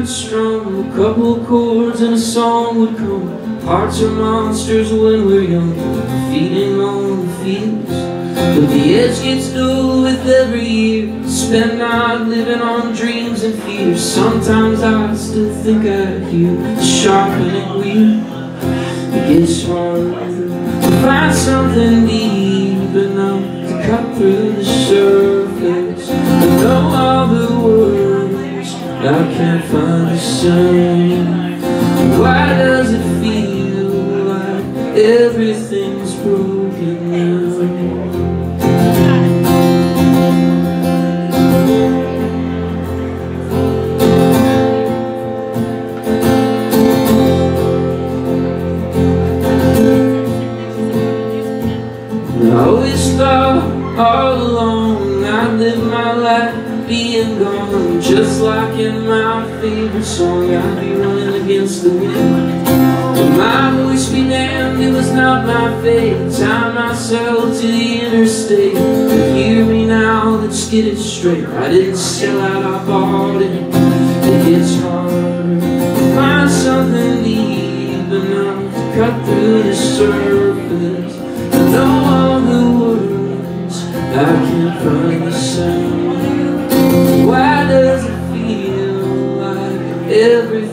would strum a couple chords and a song would come. Hearts are monsters when we're young, feeding on the fields. But the edge gets dull with every year. Spend night living on dreams and fears. Sometimes I still think I hear the sharpening wheel. It gets harder to find something deep enough to cut through the surface. I know all the words, I can't find the same. Why does it feel like everything's broken now? I always thought all along I'd live my life being gone. Just like in my favorite song, I'd be running against the wind. But my voice be damned, it was not my fate. Tie myself to the interstate. But hear me now, let's get it straight. I didn't sell out, I bought it. It gets harder to find something deep enough to cut through the surface. I know all the words, I can't find the sound. Why does it feel like every